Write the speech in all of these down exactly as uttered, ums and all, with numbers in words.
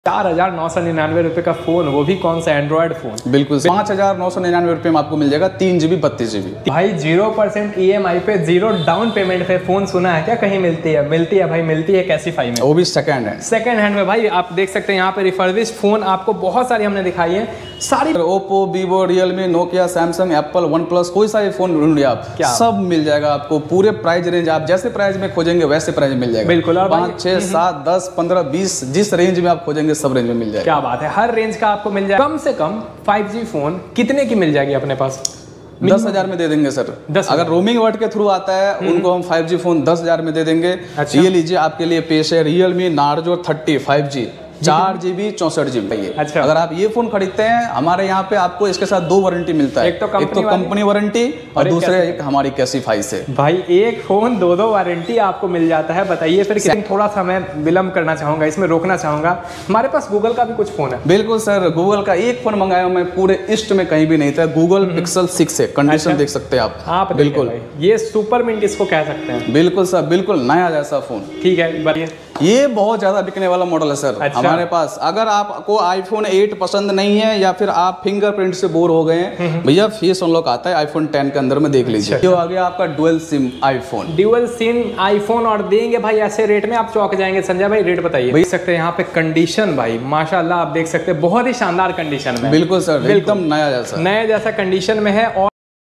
चार हजार नौ सौ निन्यानवे रुपए का फोन, वो भी कौन सा एंड्रॉइड फोन। बिल्कुल पाँच हजार नौ सौ निन्यानवे रुपए में आपको मिल जाएगा तीन जीबी बत्तीस जीबी। भाई zero percent E M I पे जीरो डाउन पेमेंट पे फोन सुना है क्या कहीं मिलती है? मिलती है भाई, मिलती है कैसीफाई में, वो भी सेकंड हैंड। सेकंड हैंड में भाई आप देख सकते हैं यहाँ पे रिफर्बिश्ड फोन आपको बहुत सारी हमने दिखाई है, सारी Oppo, Vivo, Realme, Nokia, Samsung, Apple, OnePlus, कोई सा भी फोन ढूंढिए आप, सब मिल जाएगा आपको। पूरे प्राइस रेंज आप जैसे प्राइस में खोजेंगे वैसे प्राइस में मिल जाएगा। बिल्कुल, पाँच छह सात दस पंद्रह बीस जिस रेंज में आप खोजेंगे सब रेंज में मिल जाएगा। क्या बात है, हर रेंज का आपको मिल जाएगा। कम से कम फाइव जी फोन कितने की मिल जाएगी अपने पास? दस हजार में दे देंगे सर। अगर रोमिंग वर्ड के थ्रू आता है उनको हम फाइव जी फोन दस हजार में दे देंगे। अच्छा। ये लीजिए आपके लिए पेश है Realme Narzo thirty five G, चार जीबी चौसठ जीबी। अच्छा। अगर आप ये फोन खरीदते हैं हमारे यहाँ पे आपको इसके साथ दो वारंटी मिलता है, एक तो कंपनी, कंपनी वारंटी और दूसरे एक हमारी कैसीफाई से। भाई एक फोन दो दो वारंटी आपको मिल जाता है। बताइए फिर कितनी, थोड़ा सा मैं विलम्ब करना चाहूंगा, इसमें रोकना चाहूंगा। हमारे पास गूगल का भी कुछ फोन है। बिल्कुल सर, गूगल का एक फोन मंगाया मैं, पूरे ईस्ट में कहीं भी नहीं था। गूगल पिक्सल सिक्स है, कंडीशन देख सकते हैं आप। आप बिल्कुल ये सुपर मिंट इसको कह सकते हैं। बिल्कुल सर, बिल्कुल नया जैसा फोन। ठीक है, बताइए। ये बहुत ज्यादा बिकने वाला मॉडल है सर। अच्छा। हमारे पास अगर आपको आईफोन एट पसंद नहीं है या फिर आप फिंगरप्रिंट से बोर हो गए हैं, भैया फेस अनलॉक आता है आईफोन टेन के अंदर में, देख लीजिए। जो आ गया आपका dual SIM iPhone, dual SIM iPhone, और देंगे भाई ऐसे रेट में आप चौंक जाएंगे। संजय भाई रेट बताइए। देख सकते हैं यहाँ पे कंडीशन भाई माशाल्लाह, आप देख सकते हैं बहुत ही शानदार कंडीशन में। बिल्कुल सर, एकदम नया जैसा, नया जैसा कंडीशन में है। और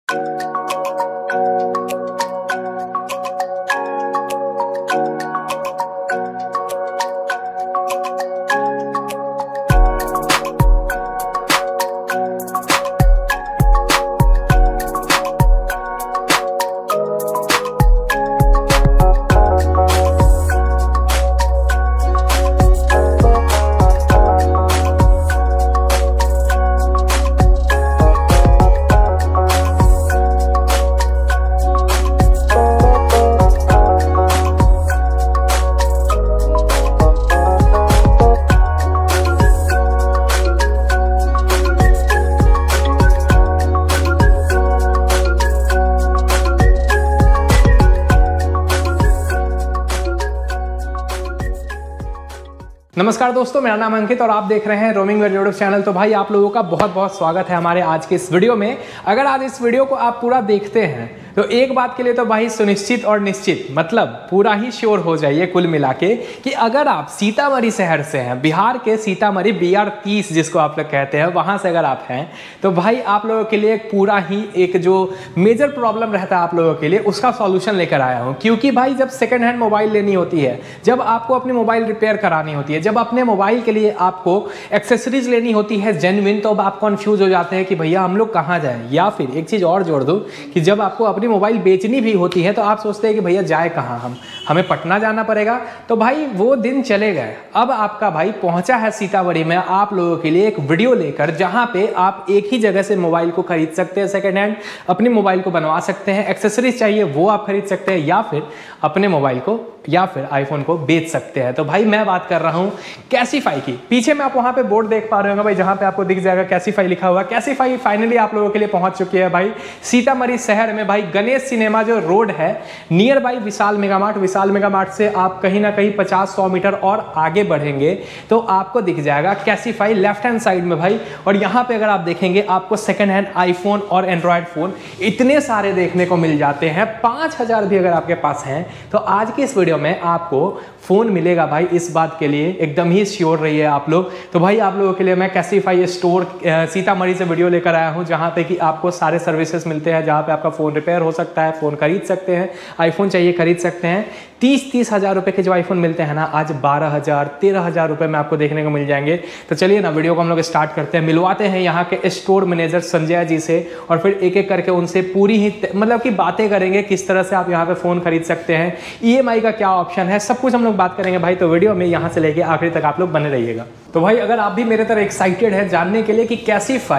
नमस्कार दोस्तों, मेरा नाम अंकित और आप देख रहे हैं रोमिंग वर्ल्ड यूट्यूब चैनल। तो भाई आप लोगों का बहुत बहुत स्वागत है हमारे आज के इस वीडियो में। अगर आज इस वीडियो को आप पूरा देखते हैं तो एक बात के लिए तो भाई सुनिश्चित और निश्चित, मतलब पूरा ही श्योर हो जाइए कुल मिला के कि अगर आप सीतामढ़ी शहर से हैं, बिहार के सीतामढ़ी बी आर तीस जिसको आप लोग कहते हैं, वहाँ से अगर आप हैं तो भाई आप लोगों के लिए एक पूरा ही एक जो मेजर प्रॉब्लम रहता है आप लोगों के लिए उसका सॉल्यूशन लेकर आया हूँ। क्योंकि भाई जब सेकेंड हैंड मोबाइल लेनी होती है, जब आपको अपनी मोबाइल रिपेयर करानी होती है, जब अपने मोबाइल के लिए आपको एक्सेसरीज लेनी होती है जेन्युइन, तो अब आप कंफ्यूज हो जाते हैं कि भैया हम लोग कहाँ जाएं। या फिर एक चीज़ और जोड़ दूँ कि जब आपको अपनी मोबाइल बेचनी भी होती है तो आप सोचते हैं कि भैया जाए कहाँ, हम हमें पटना जाना पड़ेगा। तो भाई वो दिन चले गए। अब आपका भाई पहुंचा है सीतामढ़ी में आप लोगों के लिए एक वीडियो लेकर, जहां पे आप एक ही जगह से मोबाइल को खरीद सकते हैं सेकेंड हैंड, अपनी मोबाइल को बनवा सकते हैं, एक्सेसरीज चाहिए वो आप खरीद सकते हैं, या फिर अपने मोबाइल को या फिर आईफोन को बेच सकते हैं। तो भाई मैं बात कर रहा हूँ कैसीफाई की। पीछे में आप वहाँ पे बोर्ड देख पा रहे होंगे भाई, जहाँ पे आपको दिख जाएगा कैसीफाई लिखा हुआ। कैसीफाई फाइनली आप लोगों के लिए पहुँच चुकी है भाई सीतामढ़ी शहर में। भाई गणेश सिनेमा जो रोड है near by Vishal Megamart, Vishal Megamart से आप कहीं ना कहीं पचास सौ मीटर और आगे बढ़ेंगे तो आपको दिख जाएगा कैसीफाई लेफ्ट हैंड साइड में भाई। और यहाँ पे अगर आप देखेंगे आपको सेकेंड हैंड आईफोन और एंड्रॉयड फोन इतने सारे देखने को मिल जाते हैं। पाँच हजार भी अगर आपके पास हैं तो आज की इस वीडियो में आपको फोन मिलेगा भाई, इस बात के लिए एकदम ही श्योर रहिए आप लोग। तो भाई आप लोगों के लिए मैं कैसीफाई स्टोर सीतामढ़ी से वीडियो लेकर आया हूं, जहां पे कि आपको सारे सर्विसेज मिलते हैं, जहां पे आपका फोन रिपेयर हो सकता है, फोन खरीद सकते हैं, आईफोन चाहिए खरीद सकते हैं। तीस तीस हजार रुपए के जो आईफोन मिलते हैं ना, आज बारह हजार तेरह हजार रुपए में आपको देखने को मिल जाएंगे। तो चलिए ना वीडियो को हम लोग स्टार्ट करते हैं, मिलवाते हैं यहाँ के स्टोर मैनेजर संजय जी से, और फिर एक एक करके उनसे पूरी ही मतलब की बातें करेंगे किस तरह से आप यहाँ पे फोन खरीद सकते हैं, ई एम आई का क्या ऑप्शन है, सब कुछ हम लोग बात करेंगे भाई। तो वीडियो में यहाँ से लेके आखिरी तक आप लोग बने रहिएगा। तो भाई अगर आप भी मेरे तरह एक्साइटेड है जानने के लिए कि कैसीफाई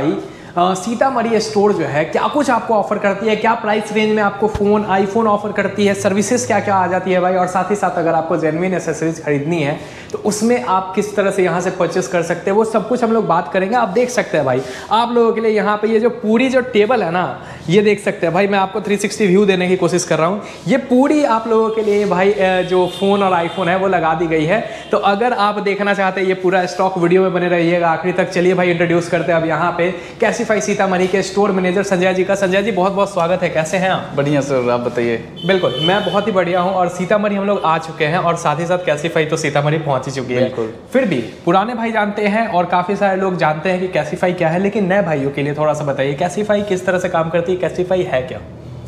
सीतामढ़ी स्टोर जो है क्या कुछ आपको ऑफर करती है, क्या प्राइस रेंज में आपको फ़ोन आईफोन ऑफर करती है, सर्विसेज क्या क्या आ जाती है भाई, और साथ ही साथ अगर आपको जेन्युइन एसेसरीज खरीदनी है तो उसमें आप किस तरह से यहाँ से परचेस कर सकते हैं, वो सब कुछ हम लोग बात करेंगे। आप देख सकते हैं भाई, आप लोगों के लिए यहाँ पे ये जो पूरी जो टेबल है ना, ये देख सकते हैं भाई, मैं आपको थ्री सिक्सटी व्यू देने की कोशिश कर रहा हूँ। ये पूरी आप लोगों के लिए भाई जो फ़ोन और आईफोन है वो लगा दी गई है। तो अगर आप देखना चाहते हैं ये पूरा स्टॉक, वीडियो में बने रहिएगा आखिरी तक। चलिए भाई इंट्रोड्यूस करते हैं अब यहाँ पे कैसीफाई सीतामढ़ी के स्टोर मैनेजर संजय जी का। संजय जी बहुत बहुत स्वागत है, कैसे हैं आप? बढ़िया सर, आप बताइए। बिल्कुल, मैं बहुत ही बढ़िया हूँ और सीतामढ़ी हम लोग आ चुके हैं और साथ ही साथ कैसीफाई तो सीतामढ़ी पहुँच ही चुकी है। बिल्कुल। फिर भी पुराने भाई जानते हैं और काफ़ी सारे लोग जानते हैं कि कैसीफाई क्या है, लेकिन नए भाइयों के लिए थोड़ा सा बताइए कैसीफाई किस तरह से काम करती है, कैसीफाई है क्या?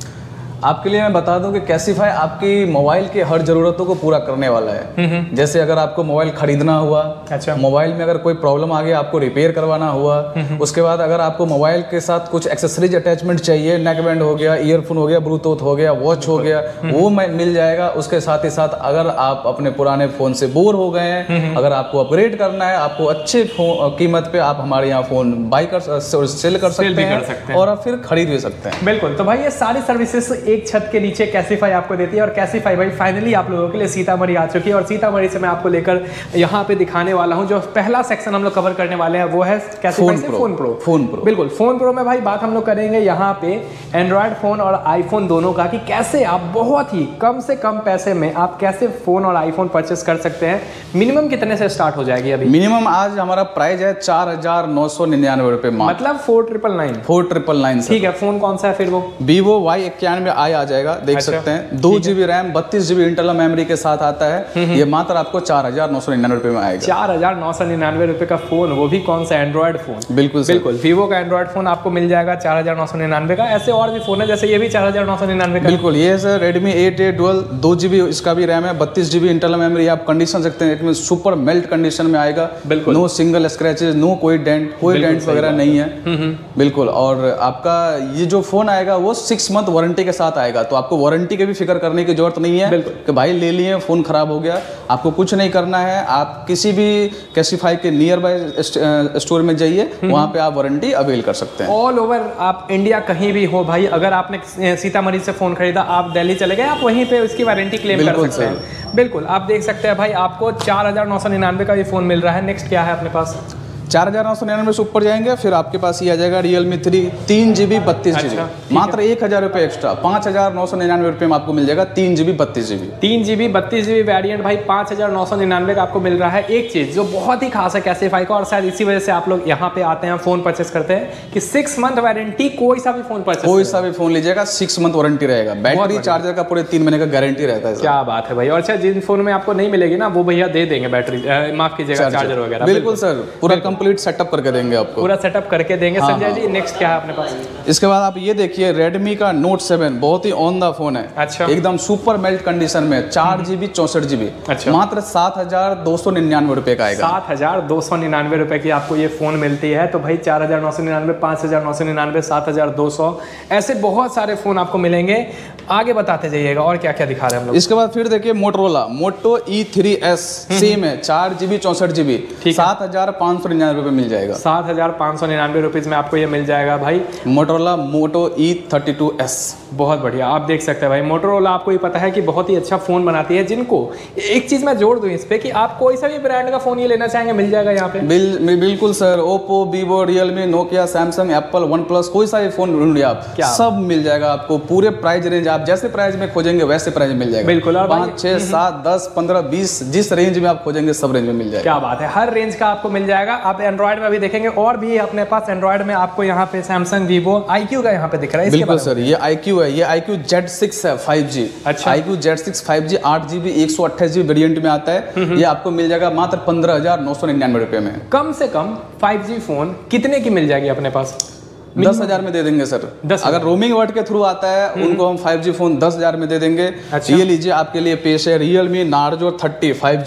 आपके लिए मैं बता दूं कि कैसीफाई आपकी मोबाइल की हर जरूरतों को पूरा करने वाला है। जैसे अगर आपको मोबाइल खरीदना हुआ, अच्छा, मोबाइल में अगर कोई प्रॉब्लम आ गया, आपको रिपेयर करवाना हुआ, उसके बाद अगर आपको मोबाइल के साथ कुछ एक्सेसरीज अटैचमेंट चाहिए, नेक बैंड हो गया, ईयरफोन हो गया, ब्लूटूथ हो गया, वॉच हो गया, वो मिल जाएगा। उसके साथ ही साथ अगर आप अपने पुराने फोन से बोर हो गए हैं, अगर आपको अपग्रेड करना है, आपको अच्छे कीमत पे आप हमारे यहाँ फोन बाई कर सेल कर सकते हैं और आप फिर खरीद भी सकते हैं। बिल्कुल। तो भाई ये सारी सर्विसेज एक छत के नीचे कैसीफाई आपको देती है और कैसीफाई भाई फाइनली आप लोगों के लिए सीतामढ़ी आ चुकी है और सीतामढ़ी से मैं आपको लेकर यहाँ पे दिखाने वाला हूँ। जो पहला सेक्शन हम लोग कवर करने वाले हैं वो है कैसीफाई से फोन प्रो। फोन प्रो बिल्कुल, फोन प्रो में भाई बात हम लोग करेंगे यहाँ पे एंड्रॉयड फोन और आईफोन दोनों का, कि कैसे आप बहुत ही कम से कम पैसे में आप कैसे फोन और आईफोन परचेस कर सकते हैं। मिनिमम कितने से स्टार्ट हो जाएगी अभी? मिनिमम आज हमारा प्राइस है चार हजार नौ सौ निन्यानवे रुपए, मतलब four triple nine four triple nine ठीक है। फोन कौन सा है फिर? वो वीवो वाई इक्यानवे आई आ जाएगा, देख अच्छा, सकते हैं। दो जीबी रैम बत्तीस जीबी इंटरनल मेमोरी के साथ आता है। ये मात्र आपको चार हजार नौ सौ निन्यानवे रुपए में आएगा। चार हजार नौ सौ निन्यानवे रुपए का फोन, वो भी कौन सा? Android phone. बिल्कुल बिल्कुल, वीवो का एंड्रॉयड फोन आपको मिल जाएगा चार हजार नौ सौ निन्यानवे का। ऐसे और भी फोन है जैसे ये भी चार हजार नौ सौ निन्यानवे का। बिल्कुल, ये sir Redmi eight A dual, दो जीबी इसका भी रैम है, बत्तीस जीबी इंटरनल मेमोरी। आप कंडीशन सकते हैं, इसमें सुपर मेल्ट कंडीशन में आएगा। बिल्कुल, नो सिंगल स्क्रैचेस, नो कोई डेंट, कोई डेंट वगैरह नहीं है। बिल्कुल, और आपका ये जो फोन आएगा वो सिक्स मंथ वारंटी के साथ आएगा, तो आपको वारंटी के भी फिक्र करने की जरूरत नहीं है कि भाई ले लिए फोन खराब हो गया। आपको कुछ नहीं करना है, आप किसी भी कैसीफाई के नियर बाय स्टोर में जाइए, वहां पे आप वारंटी अवेल कर सकते हैं। ऑल ओवर आप इंडिया कहीं भी हो भाई, अगर आपने सीतामढ़ी से फोन खरीदा, आप दिल्ली चले गए, आप वहीं पे उसकी वारंटी क्लेम कर सकते हैं। बिल्कुल, आप देख सकते हैं भाई आपको चार हजार नौ सौ निन्यानवे का ये फोन मिल रहा है। नेक्स्ट क्या है अपने पास? चार हजार नौ सौ निन्यानवे से ऊपर जाएंगे, फिर आपके पास ये आ जाएगा रियलमी थ्री तीन जीबी बत्तीस जीबी, मात्र एक हजार रुपये एक्स्ट्रा, पाँच हजार नौ सौ निन्यानवे रुपये में आपको मिल जाएगा तीन जीबी बत्तीस जीबी। तीन जीबी बत्तीस जीबी वेरियंट भाई पाँच हजार नौ सौ निन्यानवे का आपको मिल रहा है। एक चीज़ जो बहुत ही खास है कैसीफाई का, और शायद इसी वजह से आप लोग यहाँ पे आते हैं फोन परचेस करते हैं, कि सिक्स मंथ वारंटी, कोई सा भी फोन परचेस कोई सा भी फोन लीजिएगा सिक्स मंथ वारंटी रहेगा। बैटरी चार्जर का पूरे तीन महीने का गारंटी रहता है। क्या बात है भाई। और अच्छा, जिन फोन में आपको नहीं मिलेगी ना, वो भैया दे देंगे बैटरी, माफ कीजिएगा, चार्जर वगैरह। बिल्कुल सर, पूरा कंप्लीट सेटअप करके आपको, पूरा सेटअप करके देंगे। हाँ, संजय जी नेक्स्ट क्या है अपने पास? इसके बाद आप ये देखिए रेडमी का नोट सेवन, बहुत ही ऑन द फोन है। अच्छा, एकदम सुपर मेल्ट कंडीशन में, चार जीबी चौसठ जीबी, अच्छा, मात्र सात हजार दो सौ निन्यानवे रुपए का आएगा। सात हजार दो सौ निन्यानवे रुपए की आपको ये फोन मिलती है। तो भाई चार हजार नौ सौ निन्यानवे, पाँच हजार नौ सौ निन्यानवे, सात हजार दो सौ, ऐसे बहुत सारे फोन आपको मिलेंगे। आगे बताते जाइएगा और क्या क्या दिखा रहे हैं हम लोग। इसके बाद फिर देखिए Motorola Moto E three S, same है, चार जीबी चौसठ जीबी, सात हजार पाँच सौ निन्यानवे रुपए मिल जाएगा। सात हजार पाँच सौ निन्यानवे रुपीज में आपको ये मिल जाएगा भाई। Motorola Moto E thirty two S, बहुत बढ़िया। आप देख सकते हैं भाई मोटरोला, आपको ये पता है कि बहुत ही अच्छा फोन बनाती है। जिनको एक चीज मैं जोड़ दूं इस पे, कि आप कोई सा भी ब्रांड का फोन ये लेना चाहेंगे मिल जाएगा यहाँ पे। बिल, बिल्कुल sir, Oppo, Vivo, Realme, Nokia, Samsung, Apple, OnePlus, कोई सा भी फोन ढूंढिए आप, सब मिल जाएगा आपको। पूरे प्राइस रेंज, आप जैसे प्राइस में खोजेंगे वैसे प्राइस में मिल जाएगा। बिल्कुल, पाँच छह सात दस पंद्रह बीस, जिस रेंज में आप खोजेंगे सब रेंज में मिल जाएगा। क्या बात है, हर रेंज का आपको मिल जाएगा। आप एंड्रॉइड में भी देखेंगे और भी अपने पास एंड्रॉइड में आपको यहाँ पे सैमसंग, वीवो, आईक्यू का यहाँ पे दिख रहा है। बिल्कुल सर, ये आईक्यू है, ये आईक्यू जेड सिक्स है फाइव जी। अच्छा, iQOO Z six five G आठ जीबी एक सौ अट्ठाईस जीबी वेरियंट में आता है। ये आपको मिल जाएगा मात्र पंद्रह हजार नौ सौ निन्यानवे रुपए में। कम से कम फाइव जी फोन कितने की मिल जाएगी अपने पास? दस हजार में दे देंगे सर। अगर रोमिंग वर्ड के थ्रू आता है उनको हम फाइव जी फोन दस हजार में दे देंगे। अच्छा, ये लीजिए आपके लिए पेश है Realme Narzo thirty five G,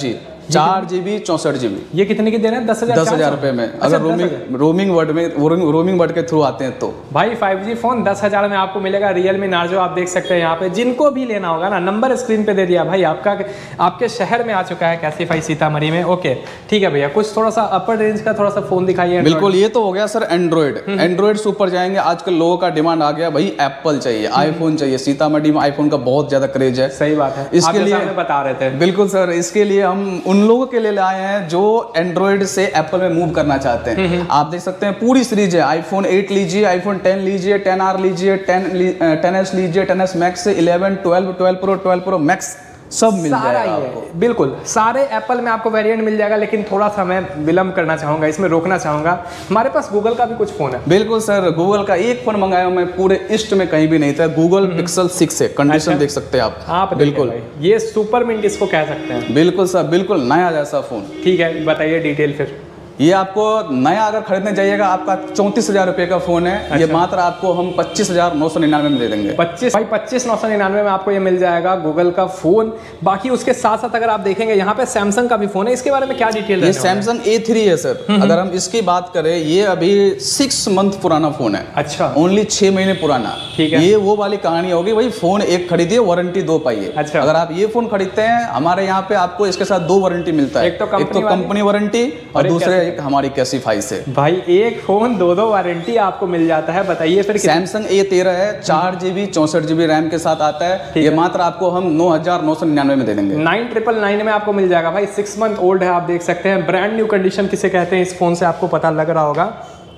चार जीबी चौसठ जीबी। ये कितने की दे रहे हैं? दस हजार दस हजार रुपए में। अच्छा, अगर रोमिंग रोमिंग वर्ड में रोमिंग वर्ड के थ्रू आते हैं तो भाई फाइव जी फोन दस हजार में आपको मिलेगा। रियलमी नार्जो आप देख सकते हैं यहाँ पे, जिनको भी लेना होगा ना नंबर स्क्रीन पे दे दिया भाई, आपका आपके शहर में आ चुका है कैसीफाई सीतामढ़ी में। ओके ठीक है भैया, कुछ थोड़ा सा अपर रेंज का थोड़ा सा फोन दिखाइए। बिल्कुल, ये तो हो गया सर एंड्रॉइड। एंड्रॉइड से ऊपर जाएंगे, आजकल लोगों का डिमांड आ गया भाई एप्पल चाहिए, आईफोन चाहिए। सीतामढ़ी में आईफोन का बहुत ज्यादा क्रेज है। सही बात है, इसके लिए बता रहे थे। बिल्कुल सर, इसके लिए हम उन लोगों के लिए आए हैं जो एंड्रॉइड से एप्पल में मूव करना चाहते हैं। आप देख सकते हैं पूरी सीरीज है, आईफोन एट लीजिए, आईफोन टेन लीजिए, टेन आर लीजिए, टेन एस लीजिए, टेन एस मैक्स से eleven, twelve, twelve Pro, twelve Pro Max सब मिल जाएगा आपको। बिल्कुल सारे एप्पल में आपको वेरिएंट मिल जाएगा, लेकिन थोड़ा सा मैं विलंब करना चाहूंगा, इसमें रोकना चाहूंगा। हमारे पास गूगल का भी कुछ फोन है। बिल्कुल सर, गूगल का एक फोन मंगाया मैं, पूरे ईस्ट में कहीं भी नहीं था। गूगल पिक्सल सिक्स है, कंडीशन अच्छा। देख सकते हैं आप। आप बिल्कुल ये सुपर मिंट इसको कह सकते हैं। बिल्कुल सर, बिल्कुल नया जैसा फोन। ठीक है, बताइए डिटेल फिर। ये आपको नया अगर खरीदने जाइएगा, आपका चौंतीस हजार रुपए का फोन है। अच्छा। ये मात्र आपको हम पच्चीस हजार नौ सौ निन्यानवे में दे देंगे। पच्चीस भाई पच्चीस नौ सौ निन्यानवे में आपको ये मिल जाएगा गूगल का फोन। बाकी उसके साथ साथ अगर आप देखेंगे यहाँ पे सैमसंग का भी फोन है, इसके बारे में क्या डिटेल? ये सैमसंग ए थ्री है सर। अगर हम इसकी बात करें, ये अभी सिक्स मंथ पुराना फोन है। अच्छा, ओनली छह महीने पुराना। ठीक है, ये वो वाली कहानी होगी भाई, फोन एक खरीदिए वारंटी दो पाइए। अच्छा, अगर आप ये फोन खरीदते हैं हमारे यहाँ पे, आपको इसके साथ दो वारंटी मिलता है। एक तो कंपनी वारंटी और दूसरे हमारी कैसी से भाई एक फोन दो दो वारंटी आपको मिल जाता है। बताइए फिर। सैमसंग ए तेरह है, चार जीबी चौसठ जीबी रैम के साथ आता है। ये मात्र आपको हम नौ हजार नौ सौ निन्यानवे में दे देंगे। नाइन ट्रिपल नाइन में आपको मिल जाएगा भाई। सिक्स मंथ ओल्ड है, आप देख सकते हैं। ब्रांड न्यू कंडीशन किसे कहते हैं, इस फोन से आपको पता लग रहा होगा।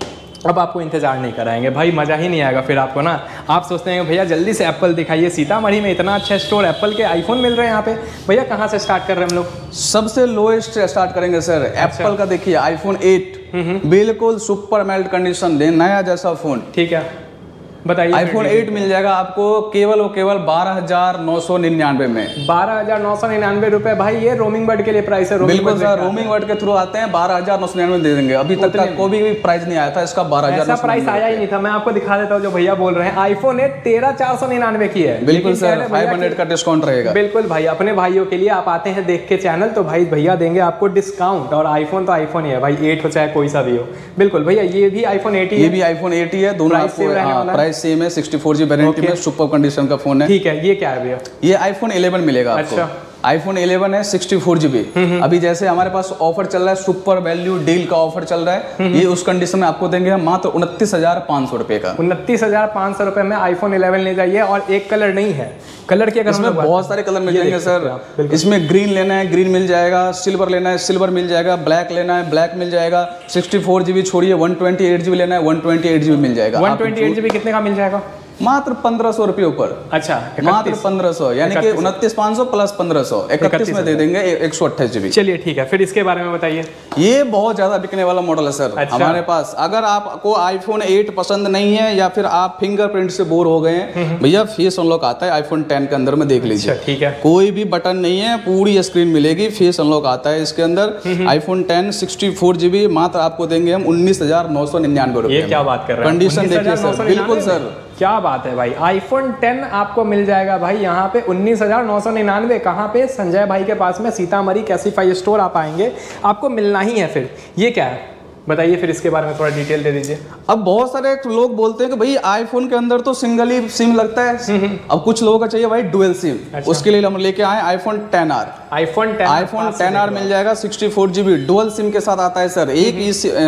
अब आपको इंतजार नहीं कराएंगे भाई, मजा ही नहीं आएगा फिर आपको ना। आप सोचते हैं भैया जल्दी से एप्पल दिखाइए, सीतामढ़ी में इतना अच्छा स्टोर, एप्पल के आईफोन मिल रहे हैं यहाँ पे। भैया कहाँ से स्टार्ट कर रहे हैं हम लोग? सबसे लोएस्ट स्टार्ट करेंगे सर। अच्छा। एप्पल का देखिए आईफोन एट, बिल्कुल सुपर मेल्ट कंडीशन, नया जैसा फोन। ठीक है, बताइए। आईफोन एट मिल जाएगा आपको केवल और केवल बारह हजार नौ सौ निन्यानवे में। बारह हजार नौ सौ निन्यानवे रुपए भाई, ये रोमिंग वर्ड के लिए प्राइस है। बिल्कुल सर, रोमिंग वर्ड के थ्रू आते हैं, बारह हजार नौ सौ निन्यानवे दे देंगे। अभी तक का कोई भी प्राइस नहीं आया था इसका, बारह हजार ऐसा प्राइस आया ही नहीं था। मैं आपको दिखा देता हूँ जो भैया बोल रहे हैं। आईफोन एट तेरह चार सौ निन्यानवे की है। बिल्कुल सर, फाइव हंड्रेड का डिस्काउंट रहेगा। बिल्कुल भाई, अपने भाइयों के लिए आप आते हैं देख के चैनल, तो भाई भैया देंगे आपको डिस्काउंट। और आईफोन तो आईफोन ही है भाई, एट हो चाहे कोई सा भी हो। बिल्कुल भैया, ये भी आईफोन एट ही है। ये भी आईफोन एट ही है, दोनों प्राइस सेम है। सिक्सटी फोर जी वारंटी में सुपर कंडीशन का फोन है। ठीक है, ये क्या है भैया? ये आईफोन इलेवन मिलेगा आपको। अच्छा, आईफोन इलेवन है, सिक्सटी फोर जीबी। अभी जैसे हमारे पास ऑफर चल रहा है, सुपर वैल्यू डील का ऑफर चल रहा है, ये उस कंडीशन में आपको देंगे हम मात्र उनतीस हजार पाँच सौ रुपए का। उनतीस हजार पाँच सौ रुपए में आईफोन इलेवन ले जाइए। और एक कलर नहीं है, कलर के इसमें बहुत सारे कलर मिल जाएंगे सर। इसमें ग्रीन लेना है ग्रीन मिल जाएगा, सिल्वर लेना है सिल्वर मिल जाएगा, ब्लैक लेना है ब्लैक मिल जाएगा। सिक्सटी फोर जीबी छोड़िए, वन ट्वेंटी एट जीबी लेना है, वन ट्वेंटी एट जीबी मिल जाएगा। वन ट्वेंटी एट जीबी कितने का मिल जाएगा? मात्र पंद्रह सौ रुपये ऊपर। अच्छा, मात्र पंद्रह सौ, यानी कि उनतीस पाँच सौ प्लस पंद्रह सौ, इकतीस में दे देंगे एक सौ अट्ठाईस जीबी। चलिए ठीक है, फिर इसके बारे में बताइए। ये बहुत ज्यादा बिकने वाला मॉडल है सर। अच्छा। हमारे पास अगर आपको आईफोन एट पसंद नहीं है, या फिर आप फिंगरप्रिंट से बोर हो गए हैं, भैया फेस अनलॉक आता है आईफोन टेन के अंदर में, देख लीजिए। ठीक है, कोई भी बटन नहीं है, पूरी स्क्रीन मिलेगी, फेस अनलॉक आता है इसके अंदर। IPhone ten sixty four GB मात्र आपको देंगे हम उन्नीस हजार नौ सौ निन्यानवे रुपए। क्या बात कर रहे हैं, कंडीशन देखिए सर। बिल्कुल सर, क्या बात है भाई। आईफोन टेन आपको मिल जाएगा भाई यहाँ पे उन्नीस हजार नौ सौ निन्यानवे। कहाँ पे? संजय भाई के पास में, सीतामढ़ी कैसीफाई स्टोर आप आएंगे, आपको मिलना ही है। फिर ये क्या है बताइए, फिर इसके बारे में थोड़ा डिटेल दे दीजिए। अब बहुत सारे लोग बोलते हैं कि भाई आईफोन के अंदर तो सिंगल ही सिम लगता है, अब कुछ लोगों का चाहिए भाई डुअल सिम। अच्छा। उसके लिए हम लेके आए iPhone ten R. IPhone ten iPhone ten R मिल जाएगा, sixty four GB dual SIM के साथ आता है सर। एक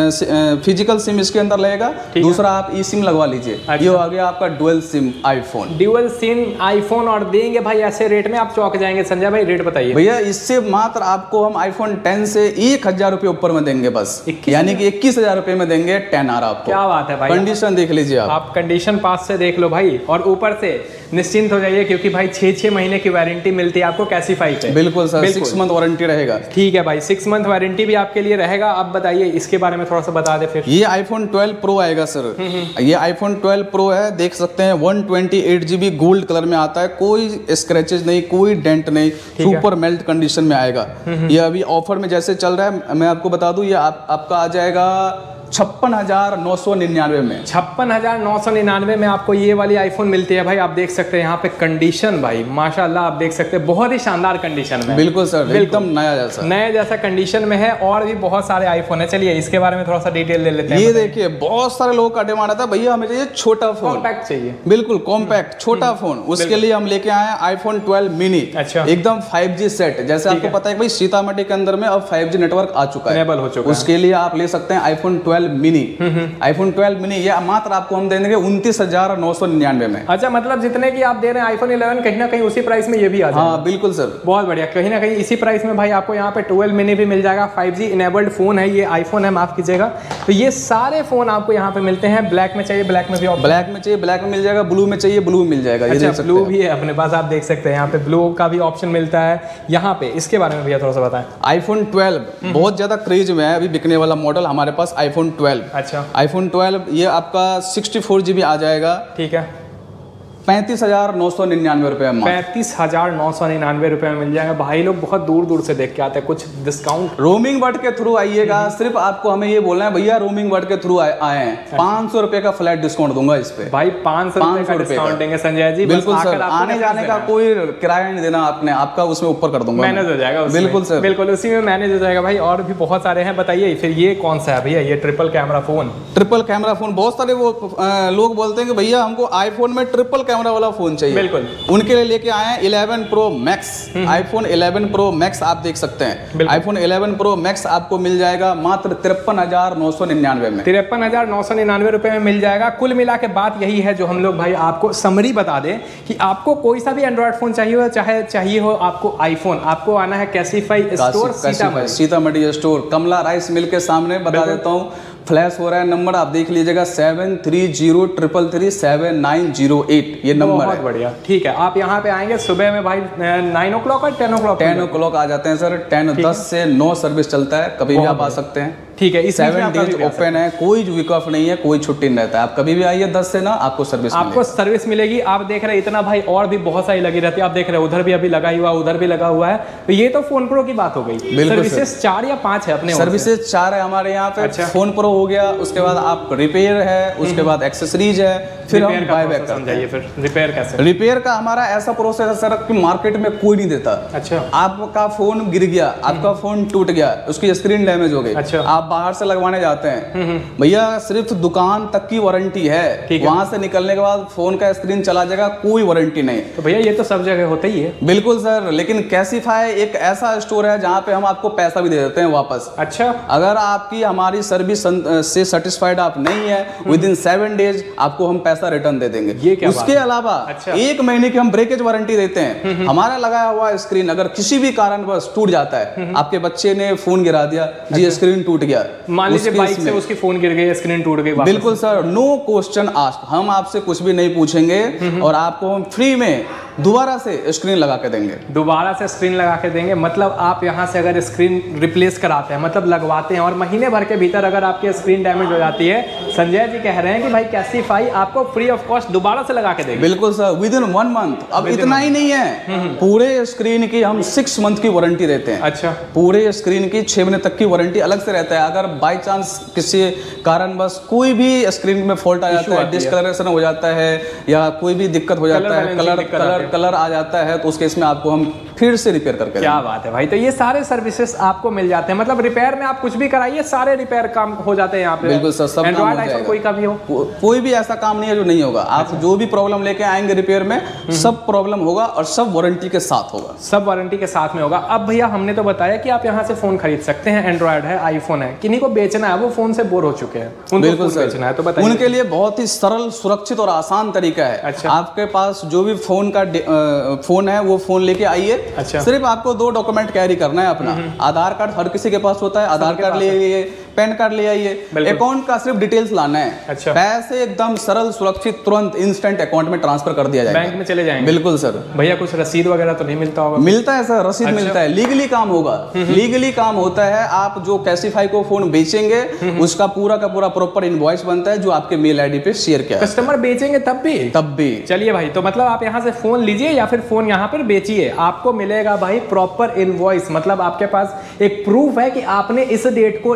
ई फिजिकल सिम इसके अंदर लगेगा, दूसरा आप ई सिम लगवा लीजिए। ये हो गया आपका dual SIM iPhone. Dual SIM iPhone, और देंगे भाई ऐसे रेट में आप चौंक जाएंगे। संजय भाई रेट बताइए। भैया इससे मात्र आपको हम आईफोन टेन से एक हजार रुपये ऊपर में देंगे बस, यानी कि इक्कीस हजार रुपये में देंगे टेन आर आपको। क्या बात है भाई, कंडीशन देख लीजिए आप। आप कंडीशन पास से देख लो भाई, और ऊपर से निश्चिंत हो जाइए क्योंकि भाई छह छह महीने की वारंटी मिलती है आपको कैसीफाई पे। बिल्कुल सर, सिक्स मंथ वारंटी रहेगा। ठीक है भाई, सिक्स मंथ वारंटी भी आपके लिए रहेगा। अब बताइए इसके बारे में थोड़ा सा बता दे फिर। ये आईफोन ट्वेल्व प्रो आएगा सर। ये आईफोन ट्वेल्व प्रो है, देख सकते हैं one twenty eight GB gold colour में आता है, कोई स्क्रैचेज नहीं, कोई डेंट नहीं, सुपर मेल्ट कंडीशन में आएगा। ये अभी ऑफर में जैसे चल रहा है, मैं आपको बता दूं, ये आप, आपका आ जाएगा छप्पन हजार नौ सौ निन्यानवे में। छप्पन हजार नौ सौ निन्यानवे में आपको ये वाली आईफोन मिलती है भाई। आप देख सकते हैं यहाँ पे कंडीशन भाई माशाल्लाह आप देख सकते हैं बहुत ही शानदार कंडीशन में। बिल्कुल सर, एकदम नया जैसा नया जैसा कंडीशन में है। और भी बहुत सारे आईफोन है, चलिए इसके बारे में थोड़ा सा डिटेल ले लेते हैं। ये देखिए बहुत सारे लोगों का डिमांड आता है भैया हमें चाहिए छोटा फोन, कॉम्पैक्ट चाहिए। बिल्कुल कॉम्पैक्ट छोटा फोन, उसके लिए हम लेके आए हैं आईफोन ट्वेल्व मिनी। अच्छा। एकदम फाइव जी सेट। जैसे आपको पता है भाई सीतामढ़ी के अंदर में अब फाइव जी नेटवर्क आ चुका है, हो चुका उसके लिए आप ले सकते हैं iPhone twelve mini. IPhone twelve mini ये मात्र आपको हम दे देंगे उनतीस हजार नौ सौ निन्यानवे में। अच्छा, मतलब जितने की आप दे रहे हैं आईफोन इलेवन कहीं ना कहीं उसी प्राइस में ये भी आ जाएगा। हाँ बिल्कुल सर, बहुत बढ़िया। कहीं ना कहीं इसी प्राइस में भाई आपको यहाँ पे ट्वेल्व मिनी भी मिल जाएगा। फाइव जी इनेबल्ड फोन है ये, आईफोन है माफ कीजिएगा। तो ये सारे फोन आपको यहाँ पे मिलते हैं। ब्लैक में चाहिए ब्लैक में भी, ब्लैक में चाहिए ब्लैक में मिल जाएगा, ब्लू में चाहिए ब्लू में मिल जाएगा। अच्छा, ब्लू भी है अपने पास, आप देख सकते हैं यहाँ पे ब्लू का भी ऑप्शन मिलता है यहाँ पे। इसके बारे में भैया थोड़ा सा बताएं। आईफोन ट्वेल्व बहुत ज्यादा क्रेज में है अभी बिकने वाला मॉडल हमारे पास आईफोन ट्वेल्व। अच्छा, आईफोन ट्वेल्व ये आपका सिक्सटी फोर जीबी आ जाएगा। ठीक है, पैंतीस हजार नौ सौ निन्यानवे रुपए में। पैंतीस हजार नौ सौ निन्यानवे रुपए में मिल जाएगा। भाई लोग बहुत दूर दूर से देख के आते हैं, कुछ डिस्काउंट रोमिंग वर्ड के थ्रू आइएगा। सिर्फ आपको हमें ये बोलना है भैया रोमिंग वर्ड के थ्रू आए हैं, पाँच सौ रुपए का फ्लैट डिस्काउंट दूंगा इस पे। भाई पाँच सौ रुपए का डिस्काउंट देंगे संजय जी। बिल्कुल सर, आने जाने का कोई किराया नहीं देना आपने, आपका उसमें ऊपर कर दूंगा, मैनेज हो जाएगा। बिल्कुल सर, बिल्कुल उसी में मैनेज हो जाएगा भाई। और भी बहुत सारे हैं, बताइए फिर ये कौन सा है भैया? ये triple camera phone. Triple camera phone बहुत सारे वो लोग बोलते हैं कि भैया हमको आईफोन में ट्रिपल कैमरा वाला फोन चाहिए। बिल्कुल, उनके लिए लेके आए हैं eleven pro max. IPhone eleven pro max आप देख सकते हैं। आईफोन इलेवन प्रो मैक्स आपको मिल जाएगा मात्र तिरपन हजार नौ सौ निन्यानवे में। तिरपन हजार नौ सौ निन्यानवे रुपए में मिल जाएगा। कुल मिला के बात यही है जो हम लोग भाई आपको समरी बता दें कि आपको कोई सा भी एंड्रॉइड फोन चाहिए हो, चाहे चाहिए हो आपको आईफोन, आपको आना है Casify store Sitamarhi, Sitamarhi store Kamala rice mill के सामने। बता देता हूँ फ्लैश हो रहा है नंबर, आप देख लीजिएगा seven three zero triple three seven nine zero eight ये नंबर है। बहुत बढ़िया, ठीक है। आप यहाँ पे आएंगे सुबह में भाई नाइन ओ क्लॉक और ten o'clock ten o'clock आ जाते हैं सर। टेन दस से नौ सर्विस चलता है, कभी भी आप आ सकते हैं। ठीक है, सेवन डेज ओपन है, कोई वीक ऑफ नहीं है, कोई छुट्टी नहीं रहता है। आप कभी भी आइए दस से ना, आपको सर्विस आपको सर्विस मिलेगी। आप देख रहे हैं इतना भाई, और भी बहुत सारी लगी रहती है। आप देख रहे हैं उधर भी अभी लगा हुआ, उधर भी लगा हुआ है। तो ये तो फोन प्रो की बात हो गई। सर्विसेज चार या पांच है अपने? सर्विसेज चार है हमारे यहाँ पे। अच्छा। फोन प्रो हो गया, उसके बाद आप रिपेयर है, उसके बाद एक्सेसरीज है, फिर हम बाय बैक करते हैं। फिर रिपेयर कैसे? रिपेयर का हमारा ऐसा प्रोसेस है सर कि मार्केट में कोई नहीं देता। अच्छा, आपका फोन गिर गया, आपका फोन टूट गया, उसकी स्क्रीन डैमेज हो गई, अच्छा, आप बाहर से लगवाने जाते हैं, भैया सिर्फ दुकान तक की वारंटी है। वहां से निकलने के बाद फोन का स्क्रीन चला जाएगा, कोई वारंटी नहीं। तो भैया ये तो सब जगह होता ही है। बिल्कुल सर, लेकिन कैसीफाई एक ऐसा स्टोर है जहां पे हम आपको पैसा भी दे देते हैं वापस। अच्छा, अगर आपकी हमारी सर्विस से सेटिस्फाइड आप नहीं है, विद इन सेवन डेज आपको हम पैसा रिटर्न दे देंगे। ये क्या उसके अलावा अच्छा, एक महीने की हम ब्रेकेज वारंटी देते हैं। हमारा लगाया हुआ स्क्रीन अगर किसी भी कारणवश टूट जाता है, आपके बच्चे ने फोन गिरा दिया जी, स्क्रीन टूट गया, मान लीजिए बाइक से उसकी फोन गिर गई, स्क्रीन टूट गई, बिल्कुल सर, नो क्वेश्चन आस्क, हम आपसे कुछ भी नहीं पूछेंगे और आपको हम फ्री में दोबारा से स्क्रीन लगा के देंगे। दोबारा से स्क्रीन लगा के देंगे मतलब आप यहाँ से अगर स्क्रीन रिप्लेस कराते हैं, मतलब लगवाते हैं, और महीने भर के भीतर अगर आपकी स्क्रीन डैमेज हो जाती है, संजय जी कह रहे हैं कि भाई कैसीफाई आपको फ्री ऑफ कॉस्ट दोबारा से लगा के देंगे। बिल्कुल sir, within one month. अब इतना ही नहीं है, पूरे स्क्रीन की हम सिक्स मंथ की वारंटी देते हैं। अच्छा, पूरे स्क्रीन की छह महीने तक की वारंटी अलग से रहता है। अगर बाई चांस किसी कारणवश कोई भी स्क्रीन में फॉल्ट आ जाता है, डिस्कलरेशन हो जाता है या कोई भी दिक्कत हो जाता है, कलर कलर कलर आ जाता है, तो उस केस में आपको हम फिर से रिपेयर करके। क्या बात है भाई, तो ये सारे सर्विसेज आपको मिल जाते हैं। मतलब रिपेयर में आप कुछ भी कराइए, सारे रिपेयर काम हो जाते हैं यहाँ पे। बिल्कुल सर, सब एंड्रॉइड आईफोन कोई का भी हो, को, कोई भी ऐसा काम नहीं है जो नहीं होगा। आप जो भी प्रॉब्लम लेके आएंगे रिपेयर में, सब प्रॉब्लम होगा और सब वारंटी के साथ होगा। सब वारंटी के साथ में होगा। अब भैया हमने तो बताया कि आप यहाँ से फोन खरीद सकते हैं, एंड्रॉइड है, आईफोन है, किन्हीं को बेचना है, वो फोन से बोर हो चुके हैं, बिल्कुल सर, बेचना है, तो बताइए। उनके लिए बहुत ही सरल, सुरक्षित और आसान तरीका है। अच्छा, आपके पास जो भी फोन का फोन है वो फोन लेके आइए। अच्छा, सिर्फ आपको दो डॉक्यूमेंट कैरी करना है अपना। आधार कार्ड हर किसी के पास होता है, आधार कार्ड ले आइए, पैन कार्ड ले आइए, अकाउंट का सिर्फ डिटेल्स लाना है। अच्छा, पैसे एकदम सरल, सुरक्षित, तुरंत इंस्टेंट अकाउंट में ट्रांसफर कर दिया जाएगा, बैंक में चले जाएंगे। बिल्कुल सर। भैया कुछ रसीद वगैरह तो नहीं मिलता होगा? मिलता है सर, रसीद अच्छा, मिलता है, लीगली काम होगा। लीगली काम होता है। आप जो कैसीफाई को फोन बेचेंगे उसका पूरा का पूरा प्रॉपर इनवॉइस बनता है जो आपके मेल आईडी पे शेयर किया। कस्टमर बेचेंगे तब भी? तब भी। चलिए भाई, तो मतलब आप यहाँ से फोन लीजिए या फिर फोन यहाँ पर बेचिए, आपको मिलेगा भाई प्रॉपर इनवॉइस। मतलब आपके पास एक प्रूफ है कि आपने इस डेट को ये फोन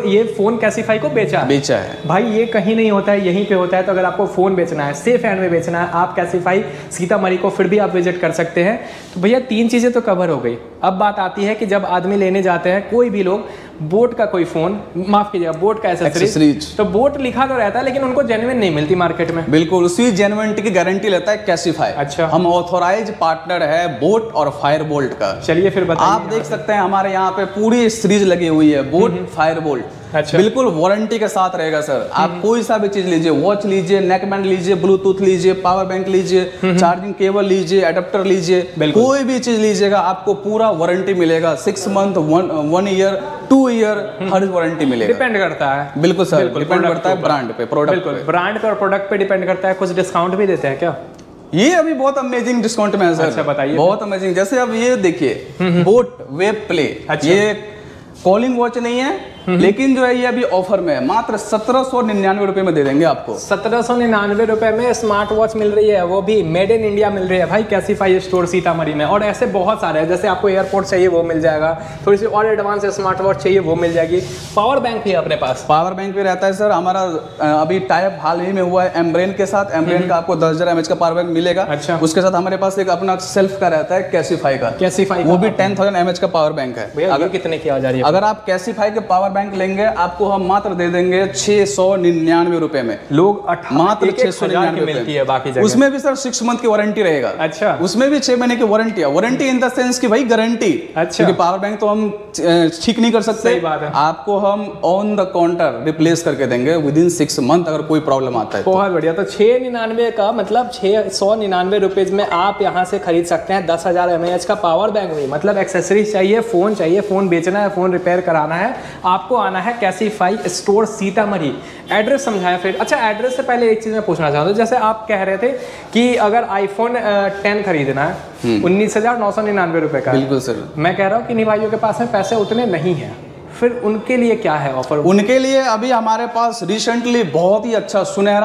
फोन कैसीफाई को बेचा बेचा है भाई। ये कहीं नहीं होता है, यहीं पे होता है। तो अगर आपको फोन बेचना है, सेफ हैंड में बेचना है, आप कैसीफाई सीतामढ़ी को फिर भी आप विजिट कर सकते हैं। तो भैया तीन चीजें तो कवर हो गई। अब बात आती है कि जब आदमी लेने जाते हैं, कोई भी लोग बोट का कोई फोन, माफ कीजिएगा बोट का एक्सेसरीज, तो बोट लिखा तो रहता है लेकिन उनको जेन्युइन नहीं मिलती मार्केट में। बिल्कुल, उसी जेन्युइनिटी की गारंटी लेता है कैसीफाई। अच्छा, हम ऑथोराइज पार्टनर है बोट और फायरबोल्ट का। चलिए फिर बताइए। आप देख सकते हैं हमारे यहाँ पे पूरी सीरीज लगी हुई है बोट फायरबोल्ट। अच्छा, बिल्कुल वारंटी के साथ रहेगा सर। आप कोई सा भी चीज लीजिए, वॉच लीजिए, नेकबैंड लीजिए, ब्लूटूथ लीजिए, पावर बैंक लीजिए, चार्जिंग केबल लीजिए, एडेप्टर लीजिए, कोई भी चीज लीजिएगा आपको पूरा वारंटी मिलेगा। Six month, one one year, two year, हर वारंटी मिलेगा। डिपेंड करता है। बिल्कुल सर, डिपेंड करता है ब्रांड पे, प्रोडक्ट पे। ब्रांड पे और प्रोडक्ट पे डिपेंड करता है। कुछ डिस्काउंट भी देते हैं क्या? ये अभी बहुत अमेजिंग डिस्काउंट में है सर। अच्छा बताइए। बहुत अमेजिंग, जैसे अब ये देखिए बोट वेब प्ले। अच्छा, ये कॉलिंग वॉच नहीं है लेकिन जो है ये अभी ऑफर में है, मात्र सत्रह सौ निन्यानवे रुपए में दे देंगे आपको। सत्रह सौ निन्यानवे रुपए में स्मार्ट वॉच मिल रही है, वो भी मेड इन इंडिया मिल रही है भाई कैसीफाई स्टोर सीतामढ़ी में। और ऐसे बहुत सारे हैं, जैसे आपको एयरपोर्ट चाहिए वो मिल जाएगा, थोड़ी सी और एडवांस स्मार्ट वॉच चाहिए वो मिल जाएगी। पावर बैंक भी है अपने पास। पावर बैंक भी रहता है सर हमारा। अभी टाइप हाल ही में हुआ है एम्ब्रेन के साथ। एम्ब्रेन का आपको दस हजार एमएच का पावर बैंक मिलेगा। अच्छा, उसके साथ हमारे पास एक अपना सेल्फ का रहता है कैसीफाई का। कैसीफाई वो भी टेन थाउजेंड एमएच का पावर बैंक है। अगर कितने की आ जा रही है? अगर आप कैसीफाई के पावर बैंक लेंगे आपको हम मात्र दे देंगे छह सौ निन्यानवे रुपए में। लोग मात्र छह सौ निन्यानवे मिलती है बाकी जगह। उसमें भी सर सिक्स मंथ की वारंटी रहेगा। अच्छा, उसमें भी छह महीने की वारंटी है। वारंटी इन द सेंस की भाई गारंटी। अच्छा, क्योंकि पावर बैंक तो हम ठीक नहीं कर सकते। सही बात है। आपको हम ऑन द काउंटर रिप्लेस करके देंगे विद इन सिक्स मंथ अगर कोई प्रॉब्लम आता है। बहुत बढ़िया। तो छह निन्यानवे का मतलब छह सौ निन्यानवे रुपए में आप यहाँ से खरीद सकते हैं दस हजार एम एच का पावर बैंक भी। मतलब एक्सेसरीज चाहिए, फोन चाहिए, फोन बेचना है, फोन रिपेयर कराना है, आपको आना है कैसीफाई स्टोर सीतामढ़ी। एड्रेस समझाया फिर। अच्छा, एड्रेस से पहले एक चीज मैं पूछना चाहता हूँ, जैसे आप कह रहे थे कि अगर आईफोन टेन खरीदना है उन्नीस हजार नौ सौ निन्यानवे रुपए का। बिल्कुल सर। मैं कह रहा हूँ कि नहीं भाइयों के पास में पैसे उतने नहीं है, फिर उनके लिए क्या है ऑफर? उनके लिए अभी हमारे पास रिसेंटली बहुत ही अच्छा सुनहरा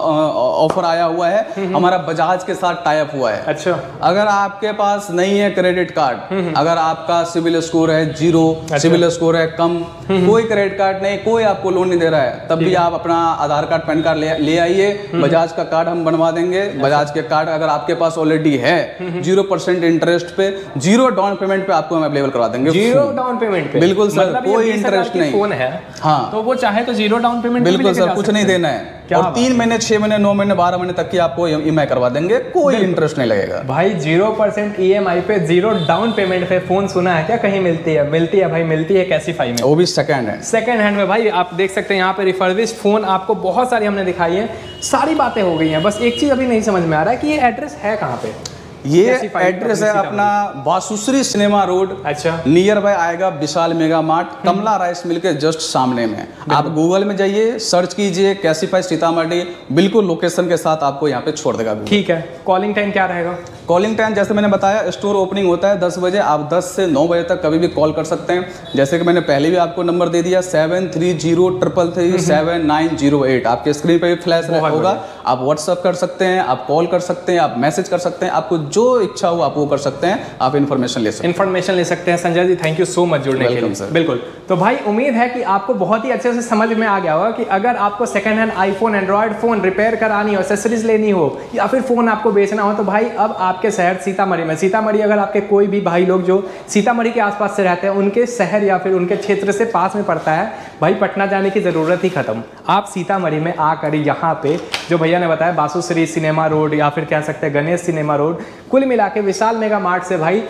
ऑफर आया हुआ है। हमारा बजाज के साथ टाई अप हुआ है। अच्छा, अगर आपके पास नहीं है क्रेडिट कार्ड, अगर आपका सिविल स्कोर है जीरो, अच्छा, सिविल स्कोर है कम, कोई क्रेडिट कार्ड नहीं, कोई आपको लोन नहीं दे रहा है, तब भी आप अपना आधार कार्ड पैन कार्ड ले, ले आइए, बजाज का कार्ड हम बनवा देंगे। बजाज के कार्ड अगर आपके पास ऑलरेडी है, जीरो परसेंट इंटरेस्ट पे, जीरो डाउन पेमेंट पे आपको हम अवेलेबल करवा देंगे। जीरो डाउन पेमेंट पे? बिल्कुल सर, कोई इंटरेस्ट नहीं। फोन है हाँ, तो वो चाहे तो जीरो डाउन पेमेंट। बिल्कुल सर, कुछ नहीं देना है। और तीन महीने, छह महीने, नौ महीने, बारह महीने तक की आपको ईएमआई करवा देंगे, कोई इंटरेस्ट नहीं लगेगा भाई। जीरो परसेंट ईएमआई पे, जीरो डाउन पेमेंट पे फोन सुना है क्या कहीं मिलती है? मिलती है भाई, मिलती है कैसीफाई में, वो भी सेकंड हैंड। सेकंड हैंड में भाई आप देख सकते हैं यहाँ पे रिफर्बिश्ड फोन आपको बहुत सारी हमने दिखाई है। सारी बातें हो गई हैं, बस एक चीज अभी नहीं समझ में आ रहा है कि ये एड्रेस है कहाँ पे? ये एड्रेस है अपना वासुश्री सिनेमा रोड। अच्छा, नियर बाय आएगा Vishal mega mart, Kamala rice mill के जस्ट सामने में। आप गूगल में जाइए, सर्च कीजिए कैसीफाई सीतामढ़ी, बिल्कुल लोकेशन के साथ आपको यहाँ पे छोड़ देगा। ठीक है। कॉलिंग टाइम क्या रहेगा? कॉलिंग टाइम जैसे मैंने बताया, स्टोर ओपनिंग होता है दस बजे, आप दस से नौ बजे तक कभी भी कॉल कर सकते हैं। जैसे कि मैंने पहले भी आपको नंबर दे दिया, seven three zero triple three seven nine zero eight. आपके स्क्रीन पे भी फ्लैश होगा, आप व्हाट्सअप कर सकते हैं, आप कॉल कर सकते हैं, आप मैसेज कर सकते हैं, आपको जो इच्छा हो आप वो कर सकते हैं, आप इन्फॉर्मेशन ले सकते हैं। इन्फॉर्मेशन ले सकते हैं। Sanjay ji thank you so much जुड़ने के लिए। बिल्कुल। तो भाई उम्मीद है कि आपको बहुत ही अच्छे से समझ में आ गया होगा कि अगर आपको second hand iPhone, android phone repair करानी हो, एक्सेसरीज लेनी हो या फिर फोन आपको बेचना हो, तो भाई अब आपके शहर सीतामढ़ी में, सीतामढ़ी अगर आपके कोई भी भाई लोग जो सीतामढ़ी के आसपास से रहते हैं, उनके शहर या फिर उनके क्षेत्र से पास में पड़ता है, भाई पटना जाने की ज़रूरत ही खत्म। आप सीतामढ़ी में आकर यहाँ पे जो भैया ने बताया वासुश्री सिनेमा रोड या फिर कह सकते हैं गणेश सिनेमा रोड, कुल मिला के विशाल मेगा मार्ट से भाई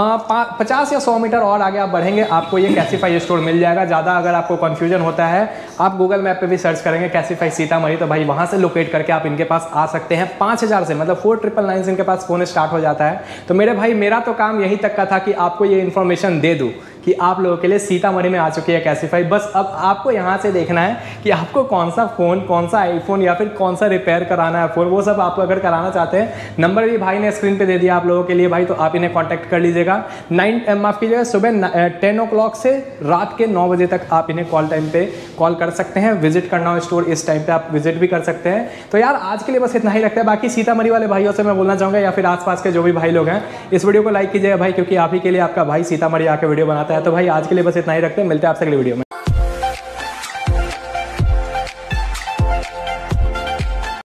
पचास या सौ मीटर और आगे आप बढ़ेंगे, आपको ये कैसीफाई स्टोर मिल जाएगा। ज़्यादा अगर आपको कंफ्यूजन होता है, आप गूगल मैप पे भी सर्च करेंगे कैसीफाई सीतामढ़ी, तो भाई वहाँ से लोकेट करके आप इनके पास आ सकते हैं। पाँच हज़ार से मतलब फोर ट्रिपल नाइन से इनके पास फ़ोन स्टार्ट हो जाता है। तो मेरे भाई मेरा तो काम यही तक का था कि आपको ये इन्फॉर्मेशन दे दूँ कि आप लोगों के लिए सीतामढ़ी में आ चुकी है कैसीफाई। बस अब आपको यहाँ से देखना है कि आपको कौन सा फ़ोन, कौन सा आईफोन या फिर कौन सा रिपेयर कराना है फ़ोन, वो सब आप अगर कराना चाहते हैं, नंबर भी भाई ने स्क्रीन पे दे दिया आप लोगों के लिए भाई, तो आप इन्हें कॉन्टैक्ट कर लीजिएगा। नाइन माफ़ कीजिएगा सुबह टेन ओ क्लॉक से रात के नौ बजे तक आप इन्हें कॉल टाइम पे कॉल कर सकते हैं। विजिट करना हो स्टोर इस टाइम पे आप विजिट भी कर सकते हैं। तो यार आज के लिए बस इतना ही रखता है। बाकी सीतामढ़ी वाले भाइयों से मैं बोलना चाहूँगा या फिर आसपास के जो भी भाई लोग हैं, इस वीडियो को लाइक कीजिएगा भाई, क्योंकि आप ही के लिए आपका भाई सीतामढ़ी आके वीडियो बनाता है। तो भाई आज के लिए बस इतना ही रखते हैं, मिलते हैं आपसे अगली वीडियो में।